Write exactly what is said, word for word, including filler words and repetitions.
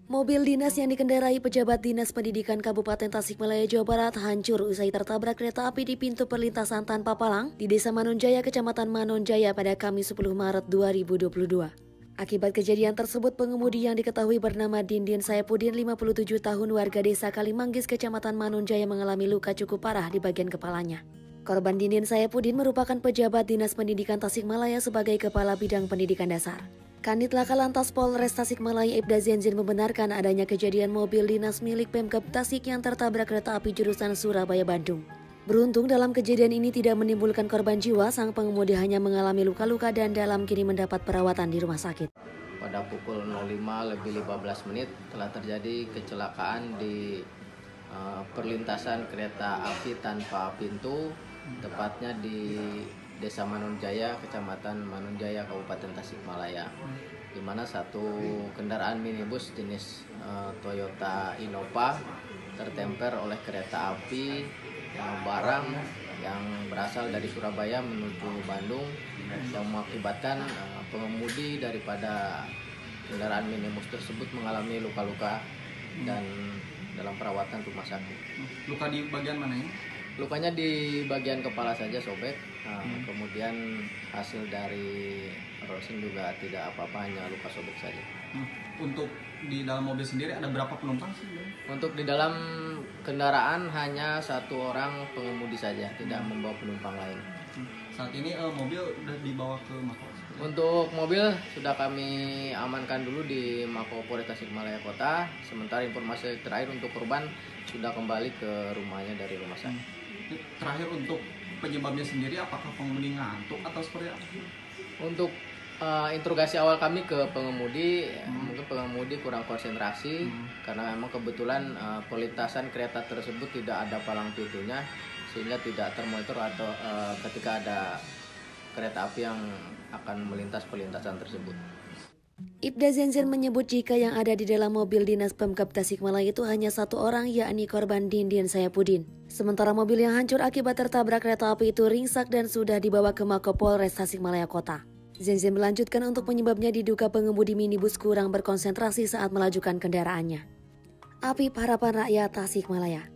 Mobil dinas yang dikendarai pejabat Dinas Pendidikan Kabupaten Tasikmalaya, Jawa Barat hancur usai tertabrak kereta api di pintu perlintasan tanpa palang di Desa Manonjaya, Kecamatan Manonjaya pada Kamis sepuluh Maret dua ribu dua puluh dua. Akibat kejadian tersebut, pengemudi yang diketahui bernama Dindin Sayapudin, lima puluh tujuh tahun, warga Desa Kalimanggis, Kecamatan Manonjaya mengalami luka cukup parah di bagian kepalanya. Korban Dindin Sayapudin merupakan pejabat Dinas Pendidikan Tasikmalaya sebagai Kepala Bidang Pendidikan Dasar. Kanit Laka Lantas Polres Tasikmalaya Ibda Zenzin membenarkan adanya kejadian mobil dinas milik Pemkab Tasik yang tertabrak kereta api jurusan Surabaya-Bandung. Beruntung dalam kejadian ini tidak menimbulkan korban jiwa, sang pengemudi hanya mengalami luka-luka dan dalam kini mendapat perawatan di rumah sakit. Pada pukul nol lima lebih lima belas menit telah terjadi kecelakaan di uh, perlintasan kereta api tanpa pintu, tepatnya di Desa Manonjaya, Kecamatan Manonjaya, Kabupaten Tasikmalaya, di mana satu kendaraan minibus jenis uh, Toyota Innova tertemper oleh kereta api uh, barang yang berasal dari Surabaya menuju Bandung, yang mengakibatkan uh, pengemudi daripada kendaraan minibus tersebut mengalami luka-luka dan dalam perawatan rumah sakit. Luka di bagian mana ya? Lukanya di bagian kepala saja sobek, nah, hmm. kemudian hasil dari roasting juga tidak apa-apa, hanya luka sobek saja. Hmm. Untuk di dalam mobil sendiri ada berapa penumpang sih? Untuk di dalam kendaraan hanya satu orang pengemudi saja, tidak hmm. membawa penumpang lain. Hmm. Saat ini uh, mobil sudah dibawa ke Mako? Untuk mobil sudah kami amankan dulu di Mako Polres Tasikmalaya Kota. Sementara informasi terakhir untuk korban sudah kembali ke rumahnya dari rumah sakit. Hmm. Terakhir untuk penyebabnya sendiri, apakah pengemudi ngantuk atau seperti apa? Untuk uh, interogasi awal kami ke pengemudi, hmm. mungkin pengemudi kurang konsentrasi hmm. karena memang kebetulan uh, perlintasan kereta tersebut tidak ada palang pintunya, sehingga tidak termonitor atau uh, ketika ada kereta api yang akan melintas perlintasan tersebut. Ibda Zenzin menyebut jika yang ada di dalam mobil dinas Pemkab Tasikmalaya itu hanya satu orang, yakni korban Dindin Sayapudin. Sementara mobil yang hancur akibat tertabrak kereta api itu ringsek dan sudah dibawa ke Mako Polres Tasikmalaya Kota. Zenzin melanjutkan untuk penyebabnya diduga pengemudi minibus kurang berkonsentrasi saat melajukan kendaraannya. Apip Harapan Rakyat Tasikmalaya.